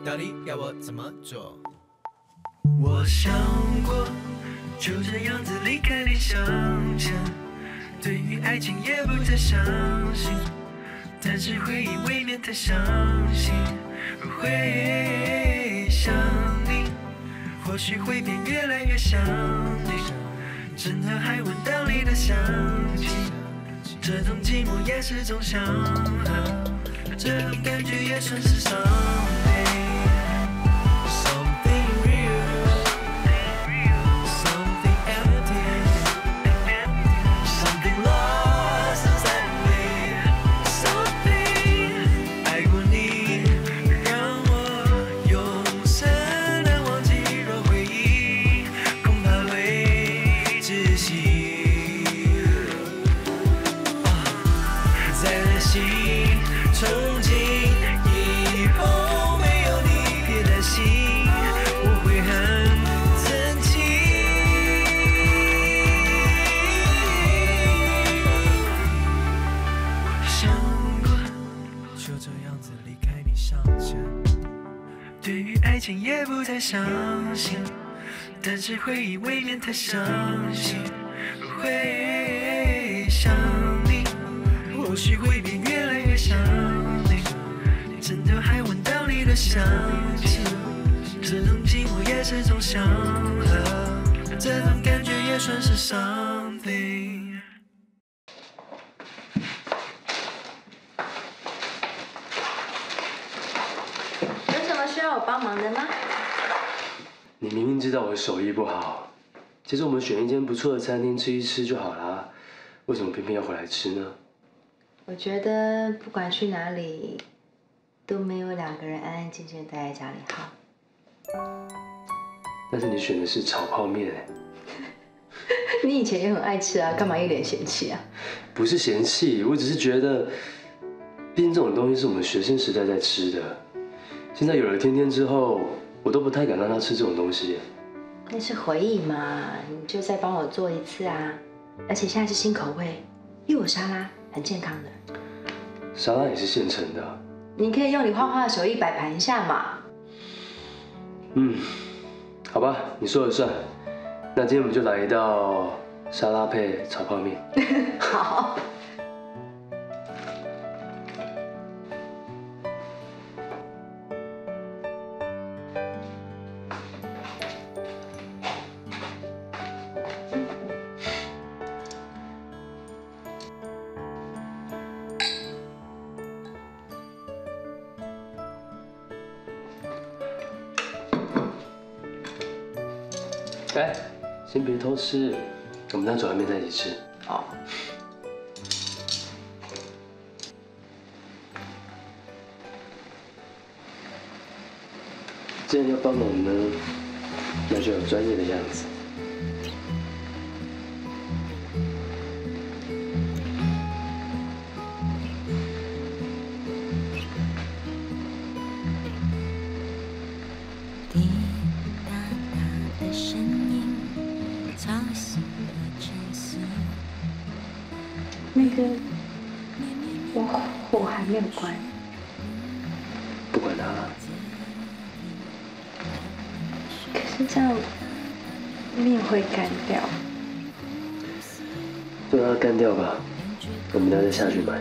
到底要我怎么做？ 我想过，就这样子离开你向前，对于爱情也不再相信，但是回忆未免太伤心。会想你，或许会变越来越想你，真的还闻到你的香气，这种寂寞也是种祥和，这种感觉也算是something real，something empty，something lost inside me，something 爱过你，让我永生难忘记，若回忆恐怕会窒息，在了心憧憬以后没有你别担心，我会很珍惜。想过就这样子离开你向前，对于爱情也不再相信，但是回忆未免太伤心。会想你，或许会变越来越想你，真的还闻到你的香气，这种寂寞也是种祥和，这种感觉也算是 something。 有什么需要我帮忙的吗？ 你明明知道我手艺不好，其实我们选一间不错的餐厅吃一吃就好啦，为什么偏偏要回来吃呢？ 我觉得不管去哪里，都没有两个人安安静静待在家里好。 但是你选的是炒泡面哎， 你以前也很爱吃啊，干嘛一脸嫌弃啊？ 不是嫌弃，我只是觉得，毕竟这种东西是我们学生时代在吃的，现在有了天天之后，我都不太敢让他吃这种东西。 那是回忆嘛，你就再帮我做一次啊！而且现在是新口味，又有沙拉，很健康的。 沙拉也是现成的。 你可以用你画画的手艺摆盘一下嘛。 好吧，你说了算。那今天我们就来一道沙拉配炒泡面。 好。 哎，先别偷吃，我们等煮完面再一起吃。 好。 既然要帮忙呢，那就有专业的样子。 那个，火还没有关。 不管它了。 可是这样面会干掉。 就让它干掉吧，我们等下再下去买。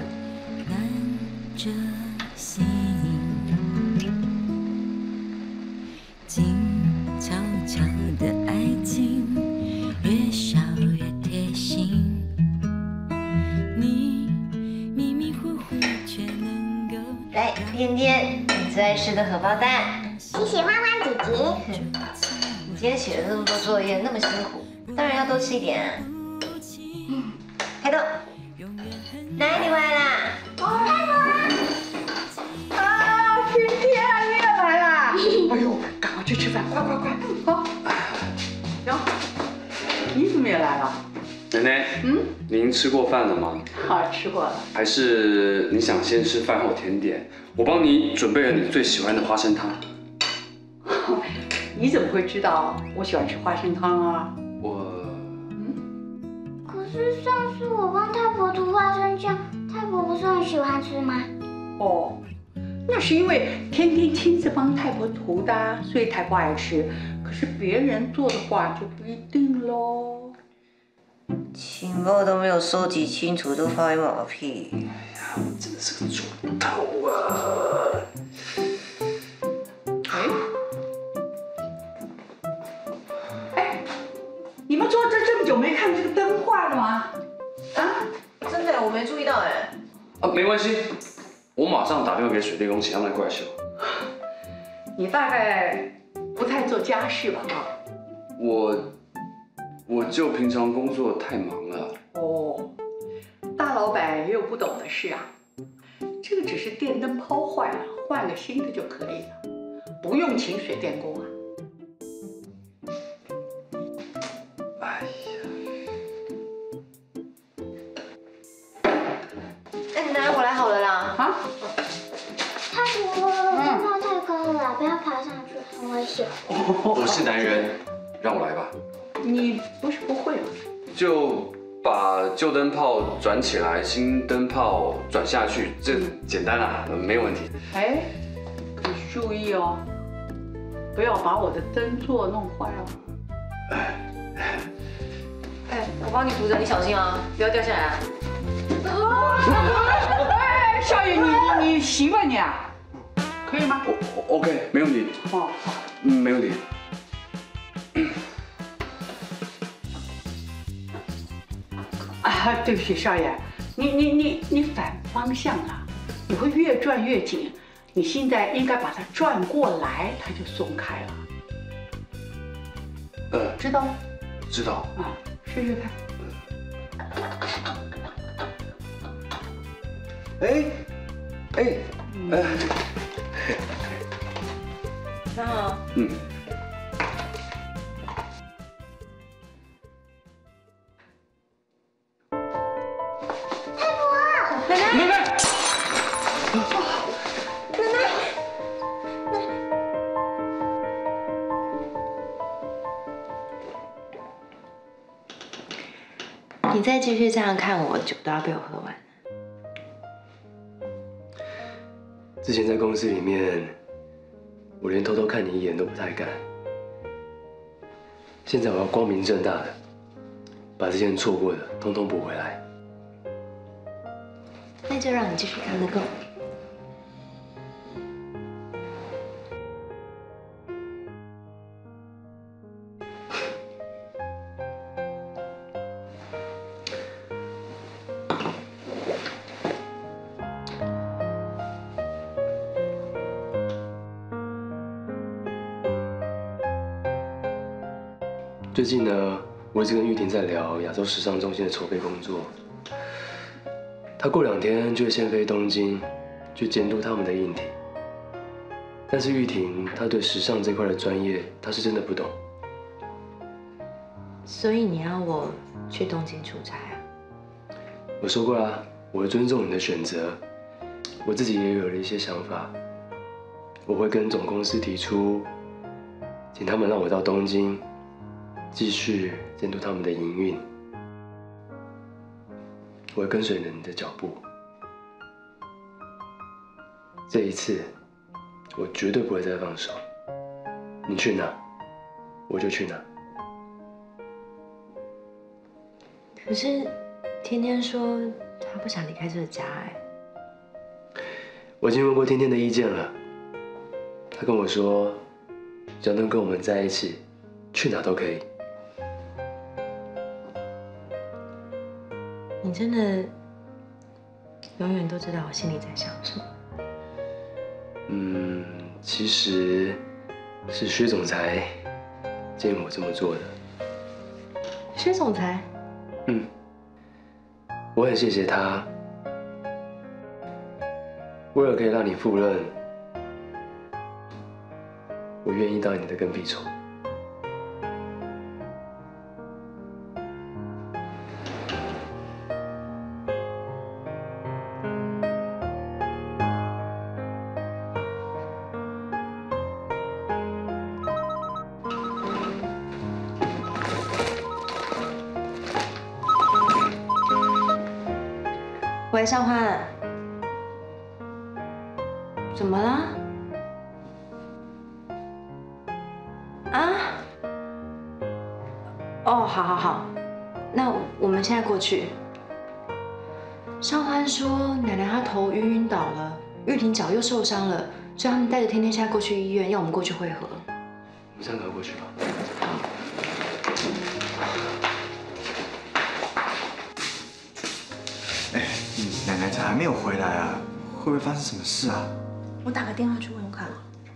静悄悄的爱情，越少越贴心。你迷迷糊糊却能够。 来，天天，你最爱吃的荷包蛋。 你喜欢吗，姐姐？ 你今天写了那么多作业，那么辛苦，当然要多吃一点啊。开动，来，你回来啦！ 啊，天天啊，你也来啦！哎呦，赶快去吃饭，快快快！好。然后，你怎么也来了？ 奶奶，您吃过饭了吗？ 好，吃过了。 还是你想先吃饭后甜点？我帮你准备了你最喜欢的花生汤。 你怎么会知道我喜欢吃花生汤啊？ 可是上次我帮太婆涂花生酱，太婆不是很喜欢吃吗？ 哦， 那是因为天天亲自帮太婆涂的啊，所以太婆爱吃。可是别人做的话就不一定喽。 情报都没有收集清楚，就放马屁。 我真的是个猪头啊！ 哎，你们坐这么久没看这个灯坏了吗？啊？ 真的，我没注意到哎。 啊，没关系，我马上打电话给水电工，请他们来过来修。 你大概不太做家事吧？啊？ 我就平常工作太忙了。 哦，大老板也有不懂的事啊。这个只是电灯泡坏了，换个新的就可以了，不用请水电工啊。 哎哎，奶奶，我来好了啦。 啊？ 太婆，灯泡太高了，不要爬上去，很危险。 我是男人，让我来吧。 你不是不会吗？ 就把旧灯泡转起来，新灯泡转下去，这简单啦，没有问题。 哎，可注意哦，不要把我的灯座弄坏哦。 哎，我帮你扶着，你小心啊，不要掉下来啊。 哎，少爷，你习惯你啊？可以吗？ 我 OK， 没问题。 哦，好。 没问题。 啊，对不起，少爷，你反方向啊，你会越转越紧。你现在应该把它转过来，它就松开了。知道吗？ 知道。 啊，试试看。 那好。 奶奶。 你再继续这样看我，酒都要被我喝完。 之前在公司里面，我连偷偷看你一眼都不太敢。现在我要光明正大的把之前错过的通通补回来。 那就让你继续看那个。 最近呢，我一直跟玉婷在聊亚洲时尚中心的筹备工作。她过2天就会先飞东京，去监督他们的硬体。但是玉婷她对时尚这块的专业，她是真的不懂。 所以你要我去东京出差啊？ 我说过啦，我会尊重你的选择。我自己也有了一些想法，我会跟总公司提出，请他们让我到东京。继续监督他们的营运，我会跟随着你的脚步。这一次，我绝对不会再放手。你去哪，我就去哪。 可是天天说他不想离开这个家哎。 我已经问过天天的意见了，他跟我说，只要能跟我们在一起，去哪都可以。 你真的永远都知道我心里在想什么？ 其实是薛总裁建议我这么做的。 薛总裁？ 我很谢谢他，为了可以让你赴任，我愿意当你的跟屁虫。 喂，尚欢， 怎么了？啊？哦，好，那我们现在过去。少欢说，奶奶她头晕倒了，玉婷脚又受伤了，所以他们带着天天现在过去医院，要我们过去会合。 我们3个过去吧。 哎，奶奶咋还没有回来啊？会不会发生什么事啊？ 我打个电话去问问看。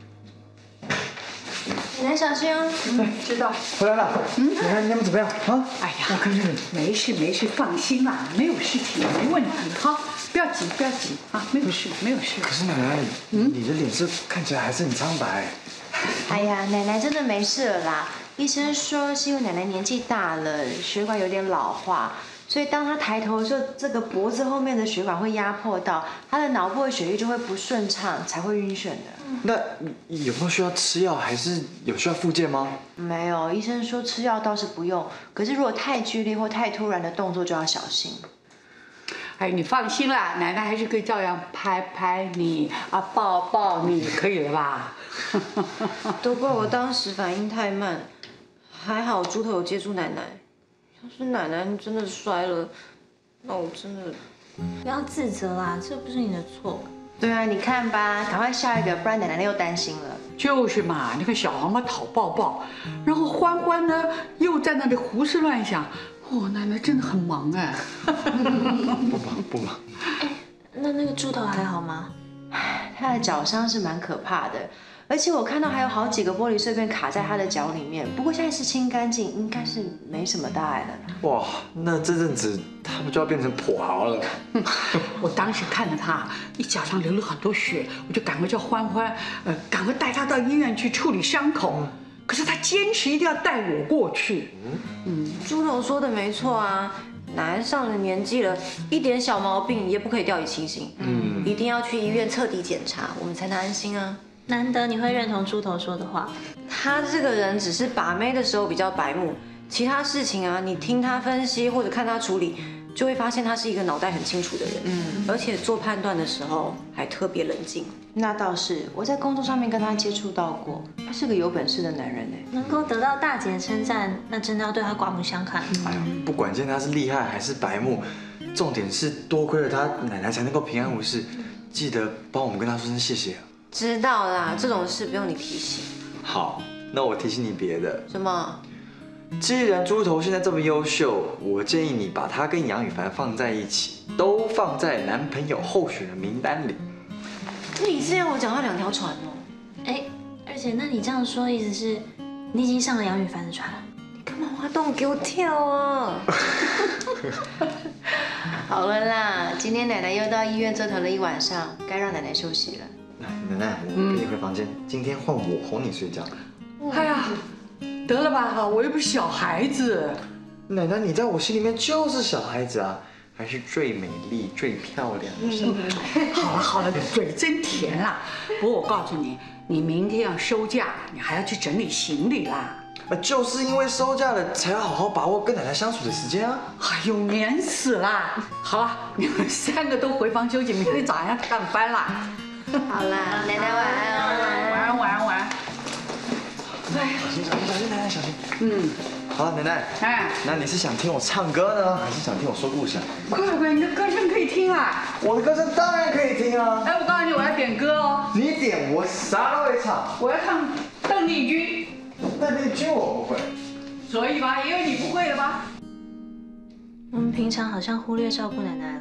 奶奶小心哦。 知道。 回来了。奶奶你们怎么样啊？ 哎呀，没事，放心啦，没有事情，没问题，哈，不要急啊，没有事。 可是奶奶，你的脸色看起来还是很苍白。 哎呀，奶奶真的没事了啦。医生说是因为奶奶年纪大了，血管有点老化，所以当她抬头的时候，这个脖子后面的血管会压迫到，她的脑部的血液就会不顺畅，才会晕眩的。 那有没有需要吃药，还是有需要复健吗？ 没有，医生说吃药倒是不用，可是如果太剧烈或太突然的动作就要小心。 哎，你放心啦，奶奶还是可以照样拍你啊，抱你，可以了吧？ 都怪我当时反应太慢，还好猪头有接住奶奶。要是奶奶真的摔了，那我真的…… 不要自责啦，这不是你的错。 对啊，你看吧，赶快下一个，不然奶奶又担心了。 就是嘛，那个小黄瓜讨抱抱，然后欢欢呢又在那里胡思乱想。哦，奶奶真的很忙哎。 不忙。 那个猪头还好吗？ 他的脚伤是蛮可怕的，而且我看到还有好几个玻璃碎片卡在他的脚里面，不过现在是清干净，应该是没什么大碍了。 哇，那这阵子他们就要变成跛豪了。 我当时看着他一脚上流了很多血，我就赶快叫欢欢，赶快带他到医院去处理伤口。可是他坚持一定要带我过去。 猪头说的没错啊，奶奶上了年纪了，一点小毛病也不可以掉以轻心。一定要去医院彻底检查，我们才能安心啊。 难得你会认同猪头说的话。 他这个人只是把妹的时候比较白目，其他事情啊，你听他分析或者看他处理，就会发现他是一个脑袋很清楚的人。而且做判断的时候还特别冷静。那倒是，我在工作上面跟他接触到过，他是个有本事的男人哎。 能够得到大姐的称赞，那真的要对他刮目相看。 哎呀，不管见他是厉害还是白目，重点是多亏了他奶奶才能够平安无事。记得帮我们跟他说声谢谢啊。 知道啦，这种事不用你提醒。 好，那我提醒你别的。 什么？ 既然猪头现在这么优秀，我建议你把他跟杨宇凡放在一起，都放在男朋友候选人名单里。 你是要我脚踏2条船哦？ 哎，而且那你这样说，意思是你已经上了杨宇凡的船？ 你干嘛挖洞给我跳啊？好了啦，今天奶奶又到医院折腾了一晚上，该让奶奶休息了。 奶奶，我跟你回房间，今天换我哄你睡觉。 哎呀，得了吧，我又不是小孩子。 奶奶，你在我心里面就是小孩子啊，还是最美丽、最漂亮的小孩。 好了，嘴真甜啦。不过我告诉你，你明天要收假，你还要去整理行李啦。 就是因为收假了，才要好好把握跟奶奶相处的时间啊。 哎呦，黏死啦！好了，你们3个都回房休息，明天早上要上班啦。 好啦，奶奶晚安哦。 晚安。 小心，奶奶小心。好了，奶奶。 哎， 那你是想听我唱歌呢，还是想听我说故事啊？ 快，你的歌声可以听啊！ 我的歌声当然可以听啊。 哎，我告诉你，我要点歌哦。 你点，我啥都会唱。 我要唱邓丽君。 邓丽君我不会。 所以吧，也有你不会的吧？ 我们平常好像忽略照顾奶奶了。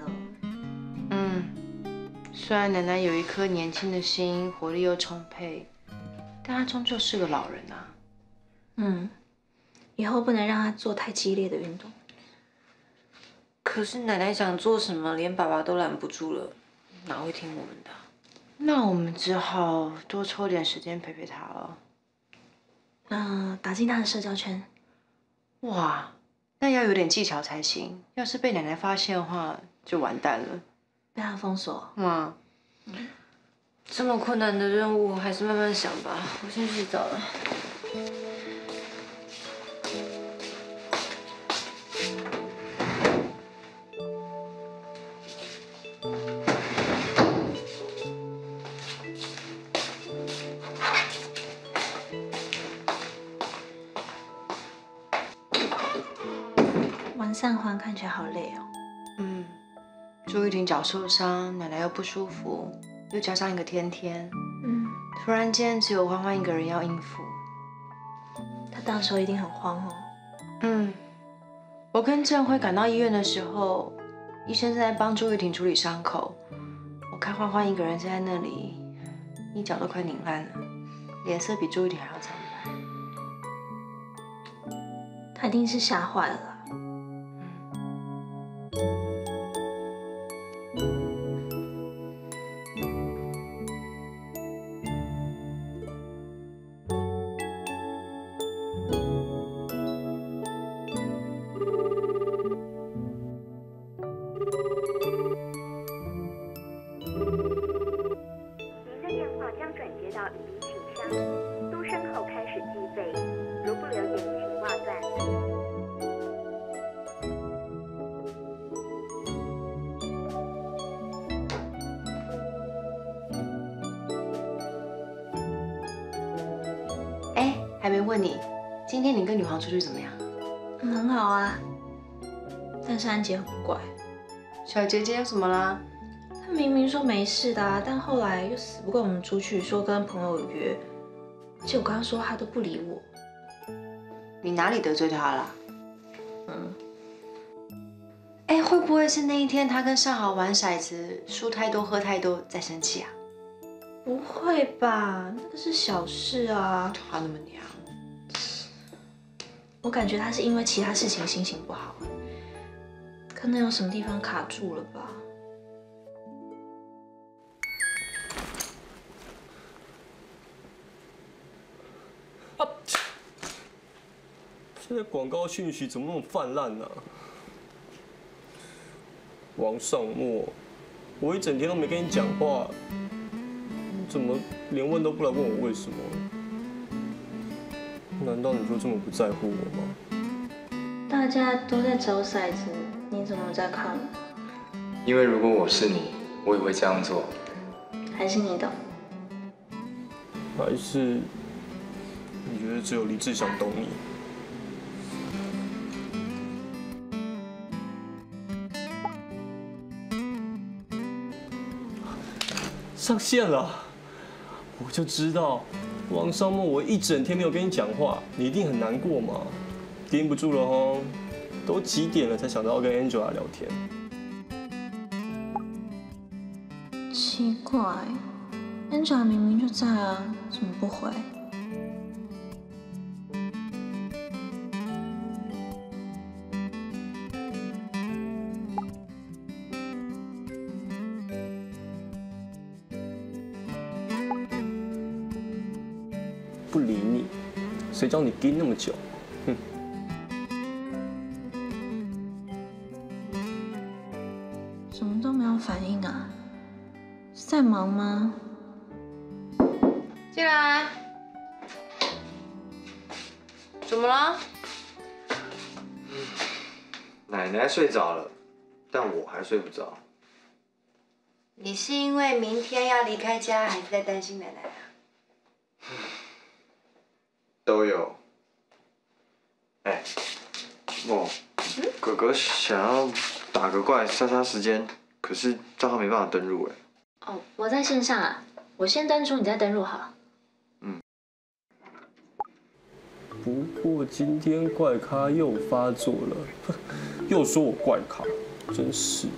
虽然奶奶有一颗年轻的心，活力又充沛，但她终究是个老人啊。 以后不能让她做太激烈的运动。 可是奶奶想做什么，连爸爸都拦不住了，哪会听我们的？那我们只好多抽点时间陪陪她了。 打进她的社交圈。 哇，那要有点技巧才行。要是被奶奶发现的话，就完蛋了。 被她封锁。 这么困难的任务，还是慢慢想吧。我先洗澡了。 黄善欢看起来好累哦。 朱玉婷脚受伤，奶奶又不舒服，又加上一个天天，突然间只有欢欢一个人要应付。 他到时候一定很慌哦。 我跟郑辉赶到医院的时候，医生正在帮朱玉婷处理伤口，我看欢欢一个人站在那里，一脚都快拧烂了，脸色比朱玉婷还要苍白。 他一定是吓坏了啦。 您的电话将转接到语音信箱，嘟声后开始计费，如不留言请挂断。 还没问你，今天你跟女皇出去怎么样？ 很好啊，但是安杰很怪。 小姐姐有什么啦？ 他明明说没事的啊，但后来又死不跟我们出去，说跟朋友约。而且我跟他说，他都不理我。 你哪里得罪他了？会不会是那一天他跟尚豪玩骰子，输太多喝太多，在生气啊？ 不会吧，那个是小事啊。 他那么娘。 我感觉他是因为其他事情心情不好，可能有什么地方卡住了吧。 现在广告讯息怎么那么泛滥呢？王尚墨，我一整天都没跟你讲话，你怎么连问都不来问我为什么？难道你就这么不在乎我吗？ 大家都在找骰子，你怎么在看？ 因为如果我是你，我也会这样做。 还是你懂？ 还是你觉得只有李志祥懂你？上线了，我就知道，王尚墨，我一整天没有跟你讲话，你一定很难过嘛，盯不住了哦，都几点了才想到要跟 Angela 聊天？ 奇怪 ，Angela 明明就在啊，怎么不回？ 不理你，谁叫你盯那么久？哼！ 怎么都没有反应啊？是在忙吗？ 进来。怎么了？ 奶奶睡着了，但我还睡不着。 你是因为明天要离开家，还是在担心奶奶啊？ 都有。哥哥想要打个怪杀杀时间，可是账号没办法登录哦，我在线上啊，我先登出，你再登录好了。 不过今天怪咖又发作了，又说我怪咖，真是。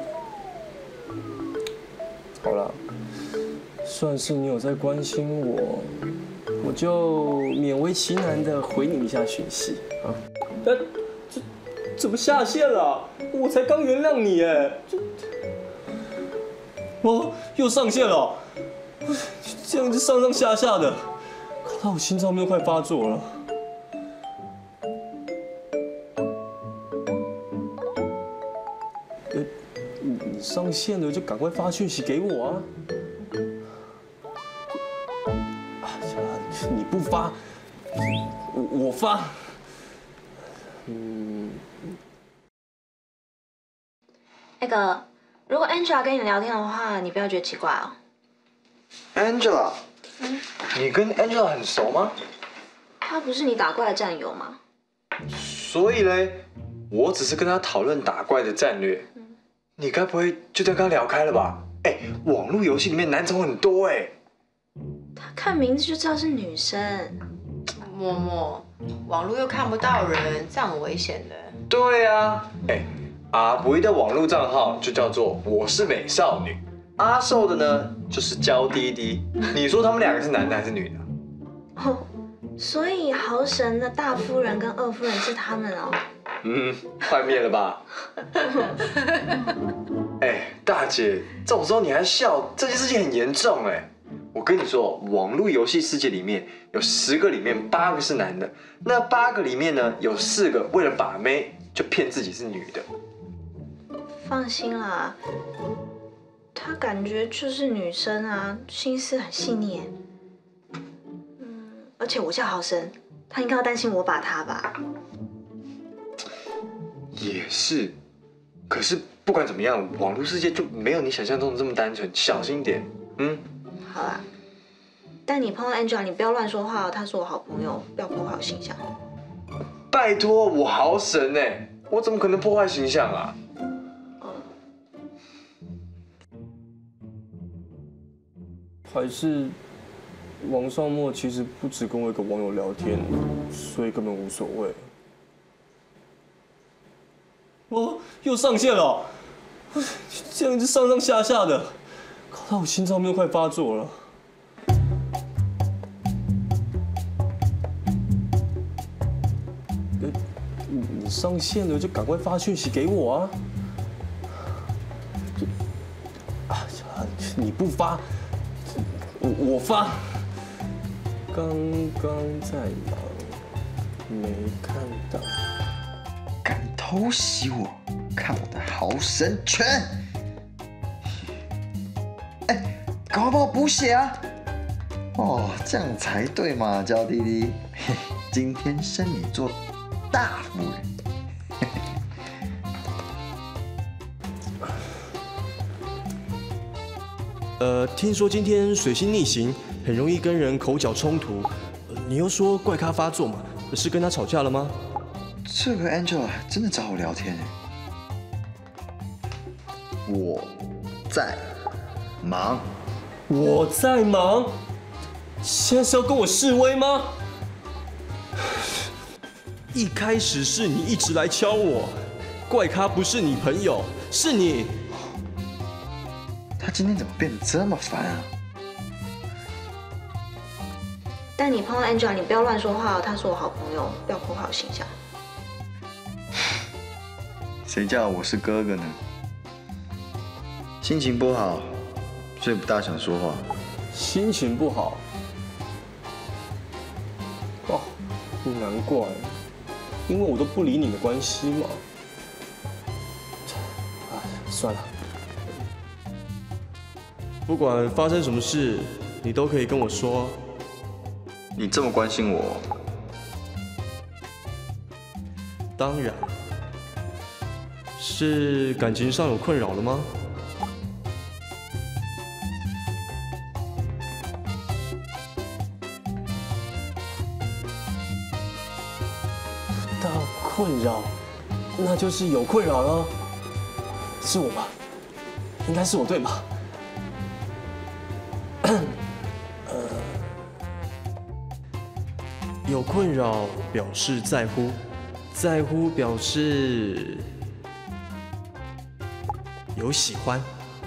好啦，算是你有在关心我，我就勉为其难的回你一下讯息啊。这怎么下线了？我才刚原谅你哎，又上线了，这样子上上下下的，搞到我心脏病快发作了。你上线了就赶快发讯息给我啊！你不发，我发。 那个，如果 Angela 跟你聊天的话，你不要觉得奇怪哦。 Angela，你跟 Angela 很熟吗？ 她不是你打怪的战友吗？ 所以嘞， 我只是跟他讨论打怪的战略，你该不会就这样跟他聊开了吧？哎，网络游戏里面男宠很多哎。 他看名字就知道是女生。 默默，网络又看不到人，这样很危险的。 对啊，哎，阿不的网络账号就叫做我是美少女，阿寿的呢就是娇滴滴。你说他们两个是男的还是女的？ 哦，所以豪神的大夫人跟二夫人是他们哦。 幻灭了吧？哎，大姐，这种时候你还笑，这件事情很严重哎。我跟你说，网络游戏世界里面有10个里面8个是男的，那8个里面呢有4个为了把妹就骗自己是女的。 放心啦，她感觉就是女生啊，心思很细腻。而且我叫豪生，她应该要担心我把她吧？ 也是，可是不管怎么样，网络世界就没有你想象中的这么单纯，小心点。 好啦，但你碰到 Angela， 你不要乱说话哦，她是我好朋友，不要破坏我形象。 拜托，我豪神哎，我怎么可能破坏形象啊？ 还是王少墨其实不只跟我一个网友聊天，所以根本无所谓。哦，又上线了，这样一直上上下下的，搞到我心脏病都快发作了。你上线了就赶快发讯息给我啊！你不发，我发。刚刚在忙，没看到。 敢偷袭我，看我的豪神拳！哎，赶快帮我补血啊！哦，这样才对嘛，娇弟弟。今天升你做大夫人。 听说今天水星逆行，很容易跟人口角冲突。你又说怪咖发作嘛，是跟他吵架了吗？ 这个 Angela 真的找我聊天哎。我在忙。 我在忙？现在是要跟我示威吗？一开始是你一直来敲我，怪咖不是你朋友，是你。 他今天怎么变得这么烦啊？ 但你碰到 Angela， 你不要乱说话哦，她是我好朋友，不要破坏我形象。 谁叫我是哥哥呢？心情不好，所以不大想说话。 心情不好？哦，难怪，因为我都不理你的关系嘛。算了。不管发生什么事，你都可以跟我说。 你这么关心我， 当然。是感情上有困扰了吗？大困扰，那就是有困扰了。是我吧？应该是我对吧？有困扰表示在乎，在乎表示有喜欢。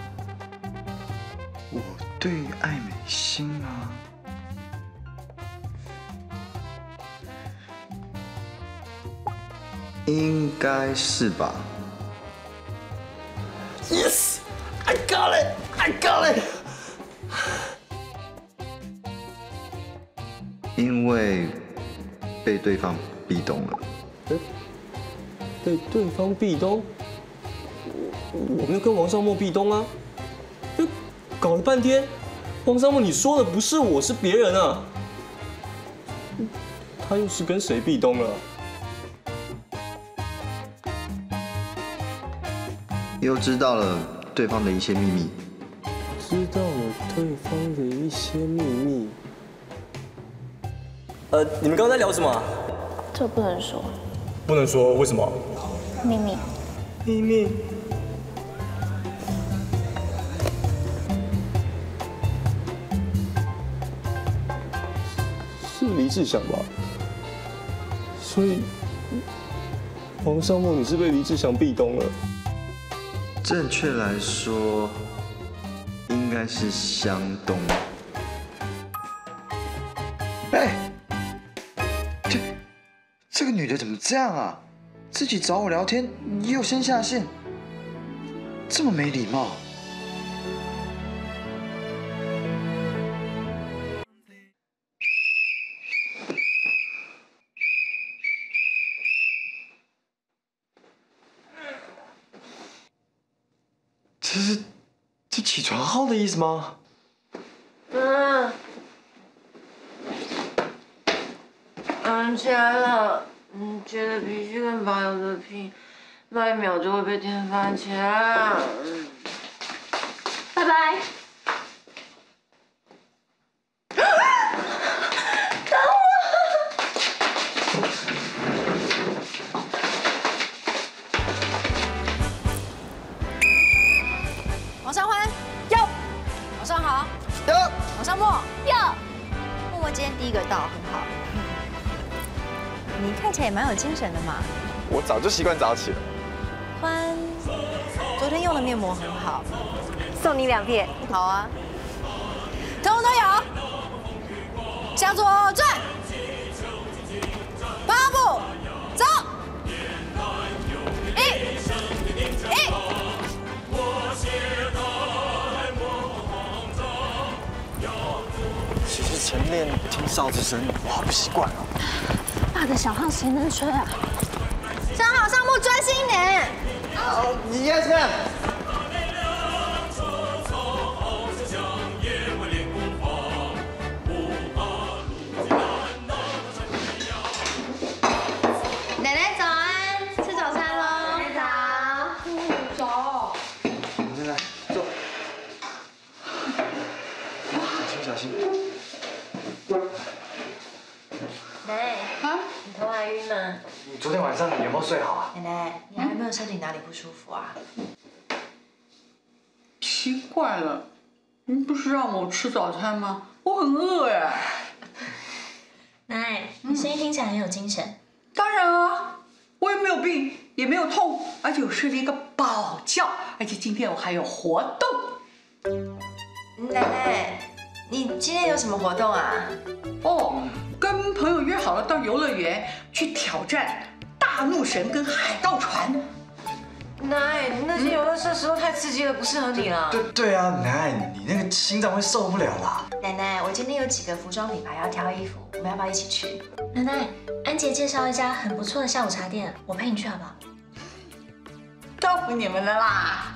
我对艾美心吗？应该是吧。 Yes, I got it, I got it. 因为被对方壁咚了。 被对方壁咚？我没有跟王少墨壁咚啊！就搞了半天，王少墨你说的不是我，是别人啊！他又是跟谁壁咚了？ 又知道了对方的一些秘密。 知道了对方的一些秘密。你们刚刚在聊什么啊？ 这不能说。 不能说？为什么？ 秘密。 秘密。是黎志祥吧？所以，黄尚梦，你是被黎志祥壁咚了？ 正确来说，应该是相东。哎，这个女的怎么这样啊？自己找我聊天，又先下线，这么没礼貌。这起床号的意思吗？ 起来了。觉得必须跟爸有得拼，慢一秒就会被天翻起来。 拜拜。等我！ 王尚欢，有。晚上好， 有。 王尚墨， 有。 默默今天第一个到，很好。你看起来也蛮有精神的嘛。 我早就习惯早起了。 欢，昨天用的面膜很好，送你2片。好啊，通通都有。向左转，跑步，走。 其实晨练听哨子声，我好不习惯哦。 爸的小号谁能吹啊？ 上好，上木专心一点。 好，你开始看。 奶奶早安，吃早餐喽。奶奶早。 早。 奶奶坐。小心。 奶奶，你头还晕吗？ 你昨天晚上有没有睡好啊？ 奶奶，你还有没有身体哪里不舒服啊？ 奇怪了，你不是让我吃早餐吗？我很饿哎。 奶奶，你声音听起来很有精神。 当然啊，我也没有病，也没有痛，而且我睡了一个饱觉，而且今天我还有活动。 奶奶，你今天有什么活动啊？ 哦，跟朋友约好了到游乐园去挑战大怒神跟海盗船。 奶，那些游乐设施都太刺激了，不适合你了。 对啊，奶，你那个心脏会受不了啦。 奶奶，我今天有几个服装品牌要挑衣服，我们要不要一起去？奶奶，安杰介绍一家很不错的下午茶店，我陪你去好不好？ 照顾你们了啦。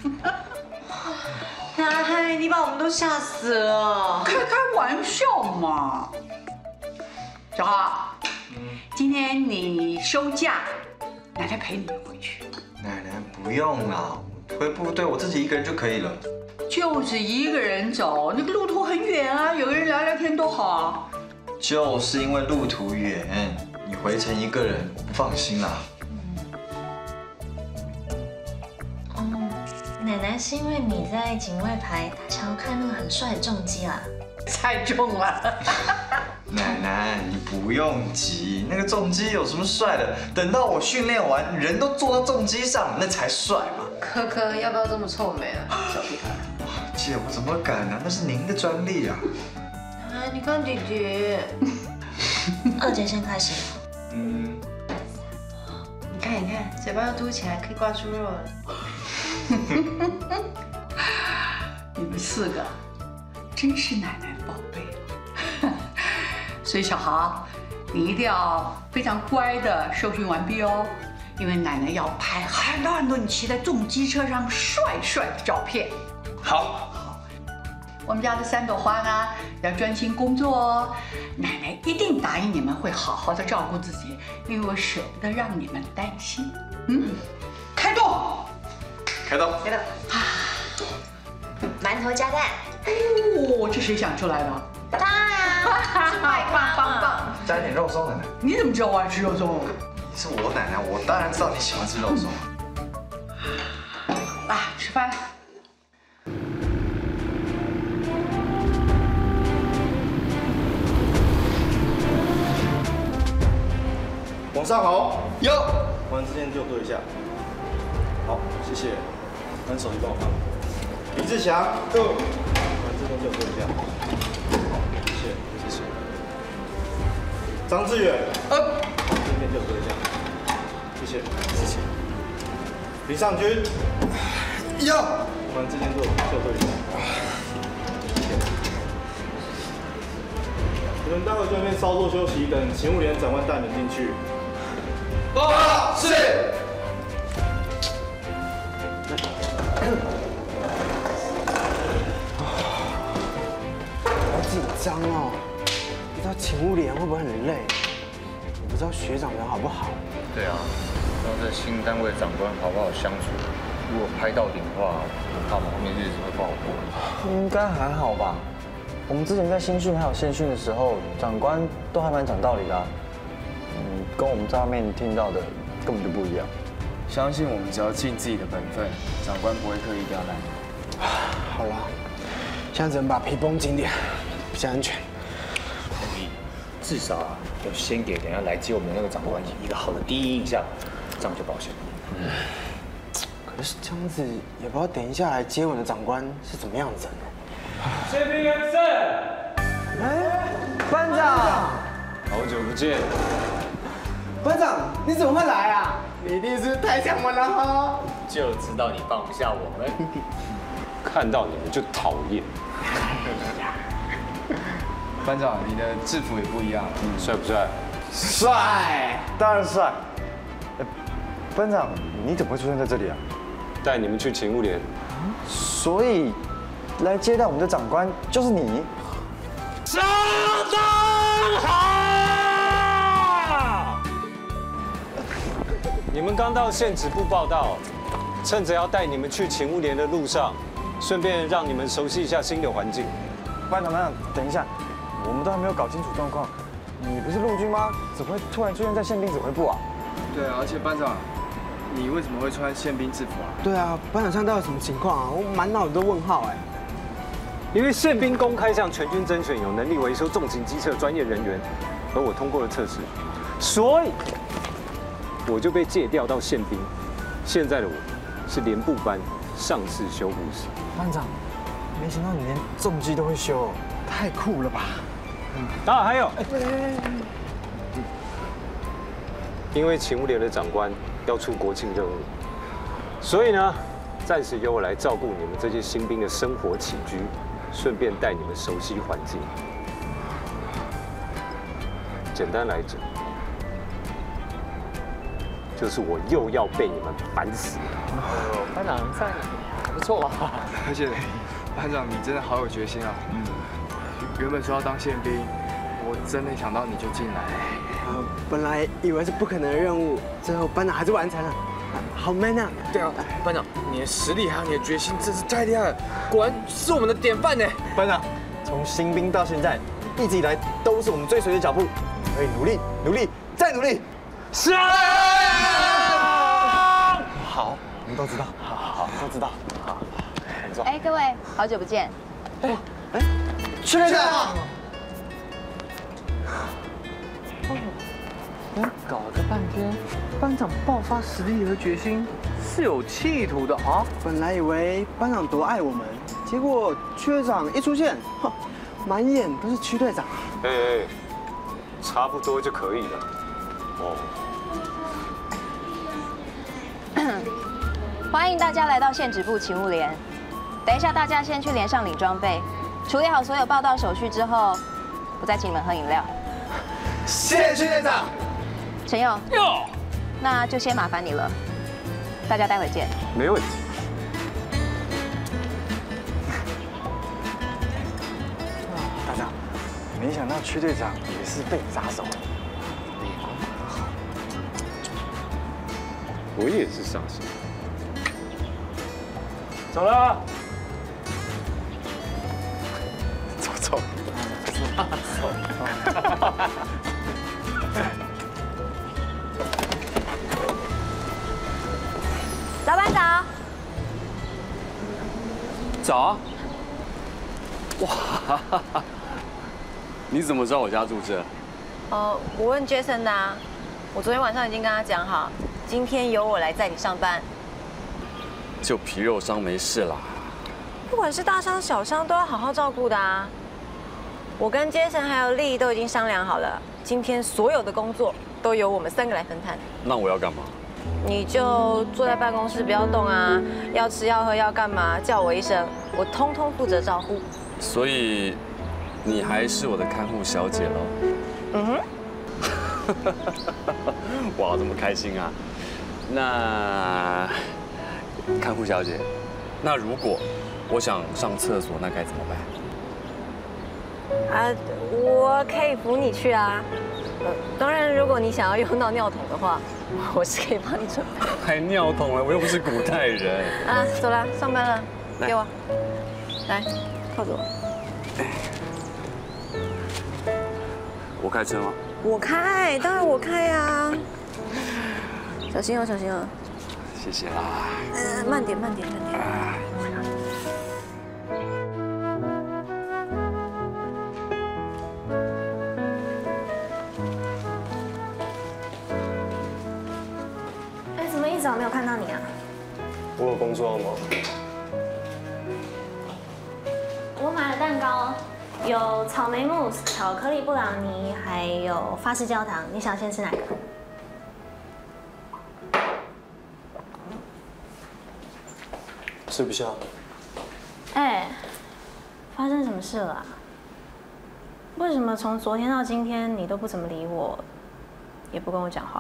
奶，你把我们都吓死了。 开玩笑嘛。小浩，今天你休假，奶奶陪你回去。 奶奶不用啦，回部队我自己一个人就可以了。 就是一个人走，那个路途很远啊，有个人聊聊天多好啊。 就是因为路途远，你回程一个人，我不放心啦。 奶奶是因为你在警卫排，她想要看那个很帅的重机啊。 猜中了。 奶奶，你不用急，那个重机有什么帅的？等到我训练完，人都坐到重机上，那才帅嘛。 可可，要不要这么臭美啊，小屁孩？ 姐，我怎么敢啊？那是您的专利啊。 啊，你看姐姐。 二姐先开始。 你看，嘴巴要凸起来，可以挂猪肉了。 你们4个真是奶奶的宝贝。所以小豪，你一定要非常乖的受训完毕哦，因为奶奶要拍很多你骑在重机车上帅的照片。 好。 我们家的3朵花呢，要专心工作哦。奶奶一定答应你们会好好的照顾自己，因为我舍不得让你们担心。开动！ 开动！ 馒头加蛋。 哦，这谁想出来的？ 当然，是外棒。 加一点肉松，奶奶。 你怎么知道我爱吃肉松？ 你是我奶奶，我当然知道你喜欢吃肉松。 饭。 往上好，有。往之间就对一下。好，谢谢。把手机帮我放。李志祥，往这边就对一下。好，谢谢，谢谢。张志远，这边就对一下。谢谢，谢谢。李尚君，有。往之间就对一下。谢谢。你们待会这边稍作休息，等勤务连长官带你们进去。报告，是。 好紧张哦，不知道勤务连会不会很累？也不知道学长人好不好。 对啊，不知道这新单位的长官好不好相处。如果拍到顶的话，我怕我们后面日子会不好过。 应该还好吧？我们之前在新训还有县训的时候，长官都还蛮讲道理的啊。跟我们在外面听到的根本就不一样。 相信我们只要尽自己的本分，长官不会刻意刁难。 好了，现在只能把皮绷紧点，比较安全。 同意，至少啊，要先给等下来接我们的那个长官一个好的第一印象，这样就保险了。 可是这样子也不知道等一下来接我的长官是怎么样子呢？ 宪兵人士， 哎，班长， 好久不见。 班长，你怎么会来啊？你一定是太想我了哈！ 就知道你放不下我们， 看到你们就讨厌。班长，你的制服也不一样，帅不帅？ 帅，当然帅。班长，你怎么会出现在这里啊？ 带你们去勤务连。 所以，来接待我们的长官就是你。 上灯好！ 你们刚到县指部报道，趁着要带你们去勤务连的路上，顺便让你们熟悉一下新的环境。 班长，等一下，我们都还没有搞清楚状况。你不是陆军吗？怎么会突然出现在宪兵指挥部啊？ 对啊，而且班长，你为什么会穿宪兵制服啊？ 对啊，班长现在到底什么情况啊？我满脑子都问号哎。 因为宪兵公开向全军甄选有能力维修重型机车的专业人员，而我通过了测试，所以我就被借调到宪兵。现在的我是连部班上士修护士。 班长，没想到你连重机都会修，太酷了吧？ 啊，还有，因为勤务连的长官要出国庆任务，所以呢，暂时由我来照顾你们这些新兵的生活起居，顺便带你们熟悉环境。简单来讲，就是我又要被你们烦死了。 班长在，不错吧？ 而且，班长你真的好有决心啊！原本说要当宪兵，我真没想到你就进来。 本来以为是不可能的任务，最后班长还是完成了，好 man 啊！ 对啊，班长，你的实力还有你的决心真是太厉害了，果然是我们的典范呢。 班长，从新兵到现在，一直以来都是我们追随的脚步，可以努力，努力，再努力。是。好，我们都知道。好，都知道。好，没错。 哎，各位，好久不见。 去队长。 搞了半天，班长爆发实力和决心是有企图的啊！ 本来以为班长多爱我们，结果区队长一出现，满眼都是区队长。 哎，差不多就可以了。哦。 欢迎大家来到县指部勤务连。等一下，大家先去连上领装备，处理好所有报到手续之后，我再请你们喝饮料。 谢谢区队长。 陈佑，那就先麻烦你了，大家待会见。 没问题。 大长，没想到区队长也是被砸手。 我也是上士。走了。走。 老班长， 找啊！哇，你怎么知道我家住这？ 我问 Jason 的啊。我昨天晚上已经跟他讲好，今天由我来载你上班。 就皮肉伤没事啦。 不管是大伤小伤，都要好好照顾的啊。我跟 Jason 还有丽都已经商量好了，今天所有的工作都由我们3个来分摊。 那我要干嘛？ 你就坐在办公室不要动啊，要吃要喝要干嘛叫我一声，我通通负责照顾。 所以你还是我的看护小姐喽？ 嗯哼。 哇，这么开心啊！那看护小姐，那如果我想上厕所，那该怎么办？ 啊，我可以扶你去啊。当然，如果你想要用到尿桶的话，我是可以帮你准备。 还尿桶了，我又不是古代人。 啊，走了，上班了，给我，来，靠着我。 我开车吗？ 我开，当然我开啊。小心哦，小心哦。 谢谢啦。 慢点，慢点，慢点。 哎，怎么一早没有看到你啊？ 我有工作要忙。 我买了蛋糕。有草莓慕斯、巧克力布朗尼，还有法式焦糖。你想先吃哪个？ 吃不下。 哎，发生什么事了啊？为什么从昨天到今天你都不怎么理我，也不跟我讲话？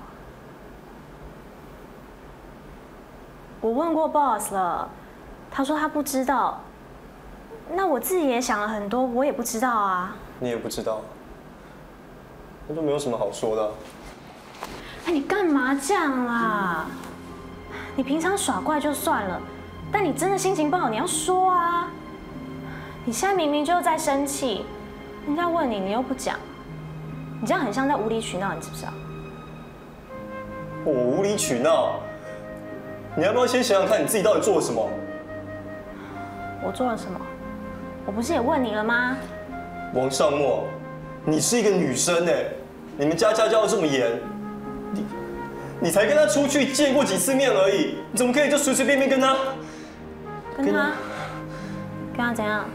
我问过 boss 了，他说他不知道。那我自己也想了很多，我也不知道啊。 你也不知道，那就没有什么好说的。 哎，你干嘛这样啦？你平常耍怪就算了，但你真的心情不好，你要说啊。你现在明明就在生气，人家问你，你又不讲，你这样很像在无理取闹，你知不知道？ 我无理取闹？你要不要先想想看，你自己到底做了什么？ 我做了什么？我不是也问你了吗？ 王尚墨，你是一个女生哎，你们家家教这么严，你才跟他出去见过几次面而已，你怎么可以就随随便便跟他？ 跟他怎样？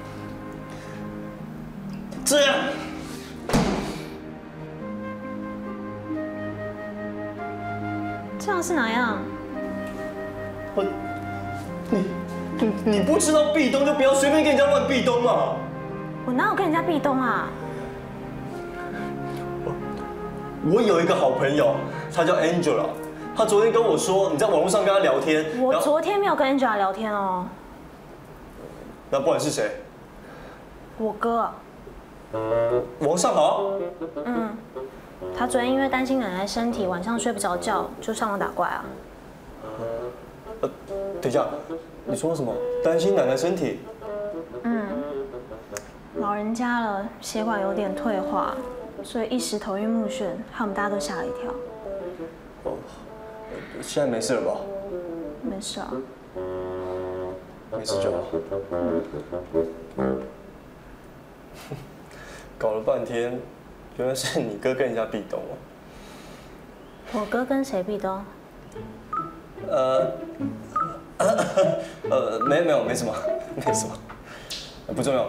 这样。 这样是哪样？ 你不知道壁咚就不要随便跟人家乱壁咚嘛！ 我哪有跟人家壁咚啊？ 我有一个好朋友，她叫 Angela， 她昨天跟我说你在网络上跟她聊天。 我昨天没有跟 Angela 聊天哦。 那不然是谁？ 我哥。 王尚豪。 嗯，他昨天因为担心奶奶身体，晚上睡不着觉，就上网打怪啊。 等一下。你说什么？担心奶奶身体？ 嗯，老人家了，血管有点退化，所以一时头晕目眩，害我们大家都吓了一跳。 哦，现在没事了吧？ 没事啊。 没事就好。搞了半天，原来是你哥跟人家壁咚哦。 我哥跟谁壁咚？ 没什么，不重要。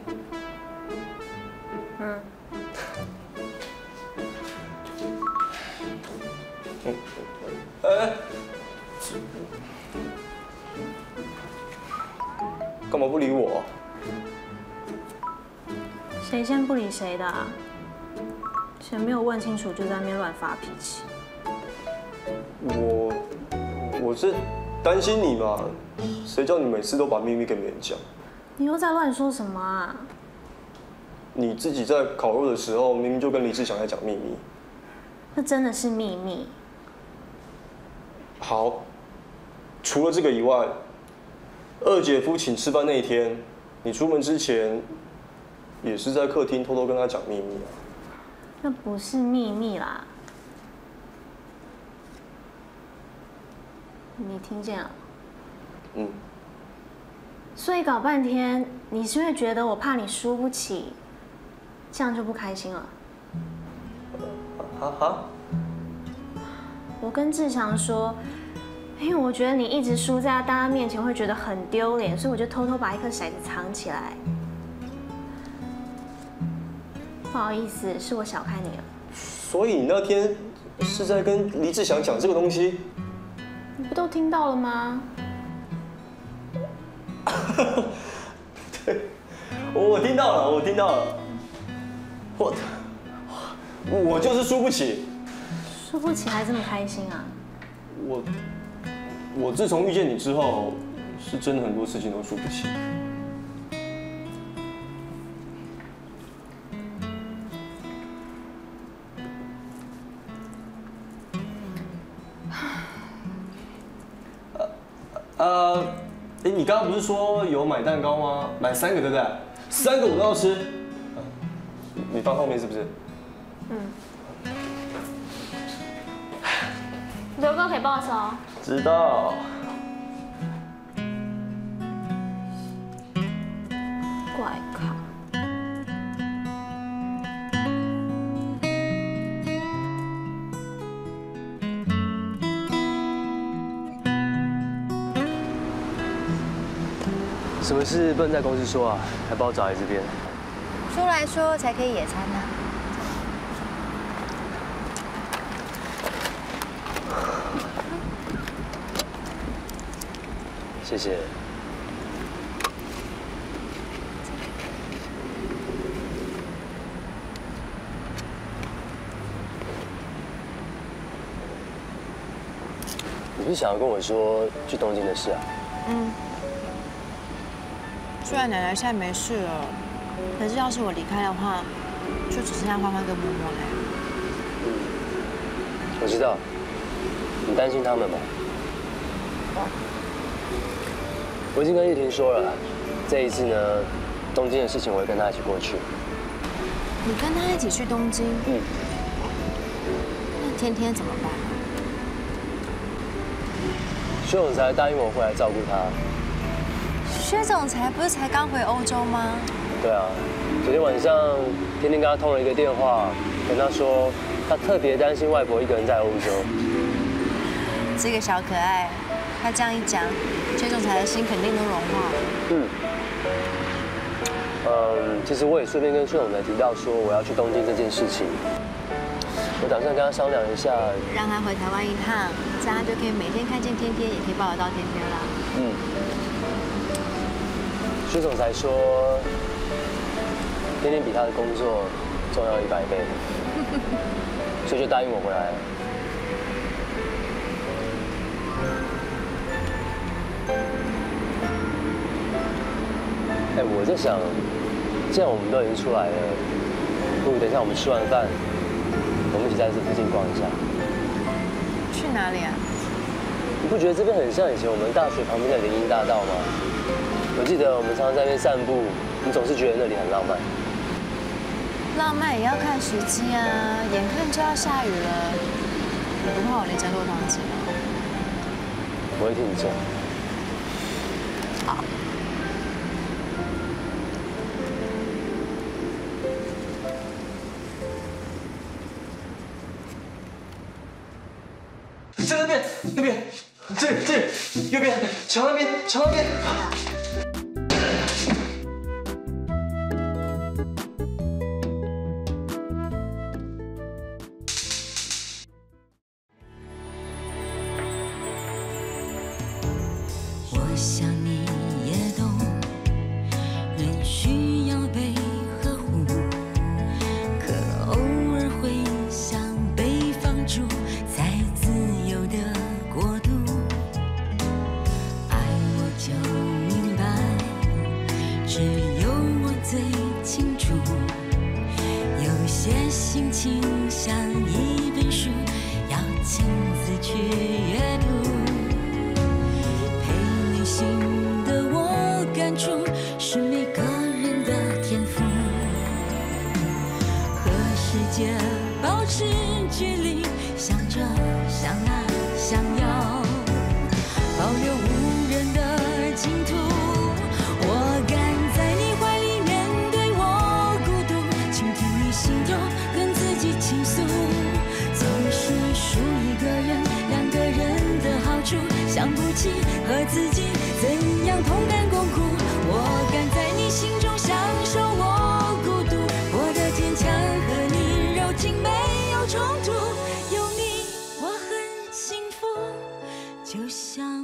干嘛不理我？ 谁先不理谁的啊？谁没有问清楚就在那边乱发脾气？ 我是担心你嘛，谁叫你每次都把秘密跟别人讲？ 你又在乱说什么啊？ 你自己在烤肉的时候，明明就跟李志祥在讲秘密。 那真的是秘密。 好，除了这个以外，二姐夫请吃饭那一天，你出门之前，也是在客厅偷偷跟他讲秘密啊。 那不是秘密啦。你听见了？ 嗯。 所以搞半天，你是因为觉得我怕你输不起，这样就不开心了？我跟志祥说，因为我觉得你一直输在大家面前会觉得很丢脸，所以我就偷偷把一颗骰子藏起来。不好意思，是我小看你了。 所以你那天是在跟黎志祥讲这个东西？ 你不都听到了吗？ 对，我听到了，我听到了。我就是输不起。 输不起还这么开心啊？ 我自从遇见你之后，是真的很多事情都输不起。你刚刚不是说有买蛋糕吗？买3个对不对？3个我都要吃。你放后面是不是？ 刘哥可以帮我收。 知道。 怪咖。 什么事不能在公司说啊？还把我找来这边？ 说来说才可以野餐呢。 谢谢。你不是想要跟我说去东京的事啊？ 虽然奶奶现在没事了，可是要是我离开的话，就只剩下欢欢跟嬷嬷嘞。 我知道，你担心他们吗？我已经跟玉婷说了，这一次呢，东京的事情我会跟她一起过去。 你跟她一起去东京？那天天怎么办？ 薛总裁答应我会来照顾她。 薛总裁不是才刚回欧洲吗？ 对啊，昨天晚上天天跟他通了一个电话，跟他说他特别担心外婆一个人在欧洲。 这个小可爱，他这样一讲，薛总裁的心肯定都融化了。 其实我也顺便跟薛总裁提到说我要去东京这件事情，我打算跟他商量一下， 让他回台湾一趟，这样他就可以每天看见天天，也可以抱得到天天了。 薛总裁说，天天比他的工作重要100倍，所以就答应我回来了。我在想，既然我们都已经出来了，不如等一下我们吃完饭，我们一起在这附近逛一下。 去哪里啊？ 你不觉得这边很像以前我们大学旁边的联谊大道吗？我记得我们常常在那边散步，你总是觉得那里很浪漫。 浪漫也要看时机啊，眼看就要下雨了，你不怕我淋成落汤鸡吗？ 我会替你做。 好。 在那边，那边，这右边，墙那边，墙那边。 我想你也懂，人需要被呵护，可偶尔会想被放逐在自由的国度。爱我就明白，只有我最清楚。有些心情像一本书，要亲自去阅读。心的我感触是每个人的天赋，和世界保持距离，想着想爱想要保留无人的净土。 样同甘共苦。我敢在你心中享受我孤独，我的坚强和你柔情没有冲突，有你我很幸福，就像